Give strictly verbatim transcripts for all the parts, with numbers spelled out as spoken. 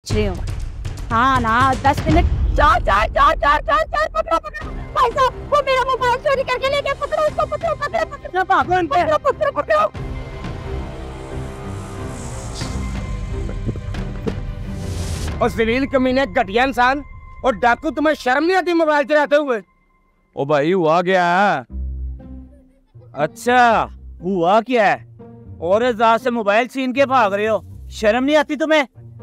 पूछ रही हूँ। हाँ ना, दस मिनट। चार चार चार चार चार चार पकड़ो पकड़ो भाई साहब, वो मेरा मोबाइल चोरी करके ले गया। पकड़ो उसको, पकड़ो पकड़ो पकड़ो पकड़ो पकड़ो पकड़ो पकड़ो। और जलील कमीने, घटिया इंसान और डाकू, तुम्हें शर्म नहीं आती मोबाइल चलाते हुए? ओ भाई हुआ क्या है? अच्छा हुआ क्या है? और ज़ात से मोबाइल छीन के भाग रहे हो, शर्म नहीं आती तुम्हें?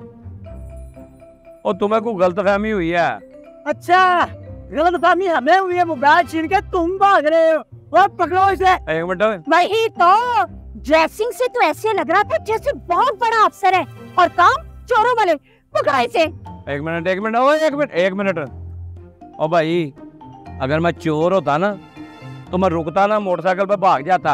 और तुम्हें कोई गलतफहमी हुई है? अच्छा गलतफहमी हमें हुई है, मोबाइल छीन के तुम भाग रहे हो। और पकड़ो इसे। एक मिनट। वही तो, ड्रेसिंग से तो ऐसे लग रहा था जैसे बहुत बड़ा अफसर है और काम चोरों वाले। पकड़ो इसे। एक मिनट एक मिनट ओ एक मिनट एक मिनट ओ भाई, अगर मैं चोर होता ना तो मैं रुकता ना, मोटरसाइकिल पे भाग जाता।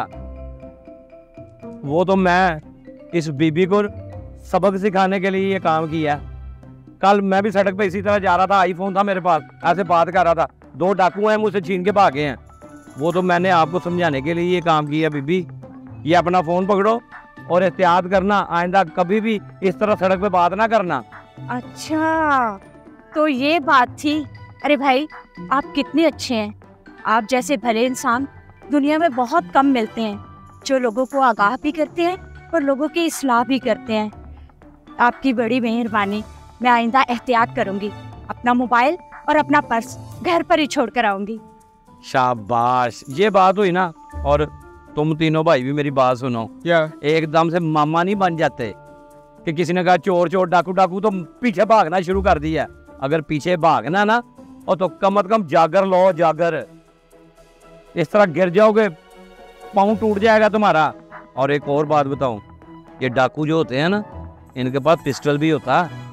वो तो मैं इस बीबी को सबक सिखाने के लिए ये काम किया। कल मैं भी सड़क पे इसी तरह जा रहा था, आईफोन था मेरे पास, ऐसे बात कर रहा था, दो डाकू हैं मुझसे छीन के भागे हैं। वो तो मैंने आपको समझाने के लिए ये काम किया। बीबी, ये अपना फोन पकड़ो और एहतियात करना, आइंदा कभी भी इस तरह सड़क पे बात ना करना। अच्छा तो ये बात थी। अरे भाई आप कितने अच्छे हैं। आप जैसे भले इंसान दुनिया में बहुत कम मिलते हैं, जो लोगों को आगाह भी करते हैं और लोगों की इस्लाह भी करते हैं। आपकी बड़ी मेहरबानी। मैं आइंदा एहतियात करूंगी, अपना मोबाइल और अपना पर्स घर पर ही छोड़ कर आऊंगी। शाबाश, ये बात हुई ना। और तुम तीनों भाई भी मेरी बात सुनो। क्या? एकदम से मामा नहीं बन जाते कि किसी ने कहा चोर चोर डाकू डाकू तो पीछे भागना शुरू कर दिया। अगर पीछे भागना ना और तो कम अज कम जागर लो, जागर। इस तरह गिर जाओगे पाँव टूट जाएगा तुम्हारा। और एक और बात बताऊं, ये डाकू जो होते हैं ना, इनके पास पिस्टल भी होता है।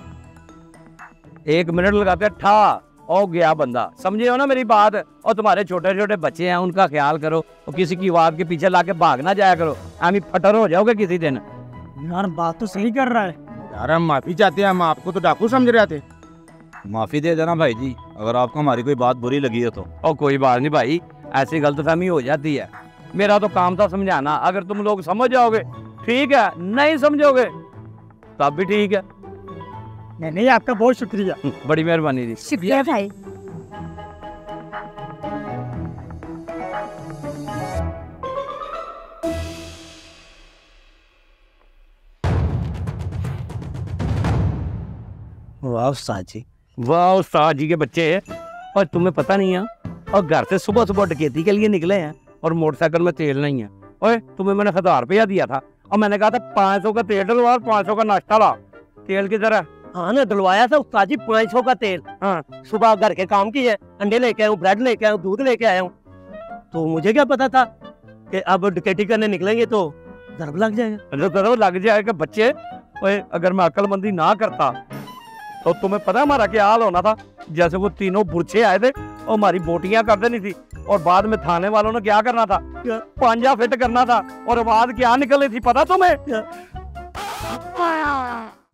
एक मिनट लगाते हैं, ठा ओ गया बंदा। समझे हो ना मेरी बात? और तुम्हारे छोटे छोटे बच्चे हैं, उनका ख्याल करो और किसी की आवाज के पीछे लाके भाग ना जाया करो, आमी फटर हो जाओगे किसी दिन। यार बात तो सही कर रहा है यार, हम माफी चाहते हैं, हम आपको तो डाकू समझ रहे थे। माफी दे देना भाई जी, अगर आपको हमारी कोई बात बुरी लगी है तो। और कोई बात नहीं भाई, ऐसी गलतफहमी हो जाती है। मेरा तो काम था समझाना। अगर तुम लोग समझ जाओगे ठीक है, नहीं समझोगे तब भी ठीक है। नहीं नहीं, आपका बहुत शुक्रिया। बड़ी मेहरबानी थी। शुक्रिया भाई। वाह उस्ताद जी, वाह उस्ताद जी के बच्चे हैं। और तुम्हें पता नहीं है, और घर से सुबह सुबह डकैती के लिए निकले हैं और मोटरसाइकिल में तेल नहीं है। ओए तुम्हें मैंने हजार रुपया दिया था और मैंने कहा था पाँच सौ का तेल डलवा और पाँच सौ का नाश्ता ला। तेल की तरह। हाँ ना, डलवाया था उस्ताद जी पाँच सौ का तेल। हाँ, सुबह घर के काम की है, अंडे लेके आया हूँ, ब्रेड लेके आया हूँ, दूध लेके आया हूँ। तो मुझे क्या पता था कि अब डकैती करने निकलेंगे तो जरब लग जाएगा। जरूर लग जाएगा बच्चे। ओए अगर मैं अक्लमंदी ना करता तो तुम्हें पता हमारा क्या हाल होना था? जैसे वो तीनों बुरछे आए थे और हमारी बोटियां कर देनी थी, और बाद में थाने वालों ने क्या करना था? पांजा फिट करना था, और आवाज क्या निकली थी पता तुम्हें?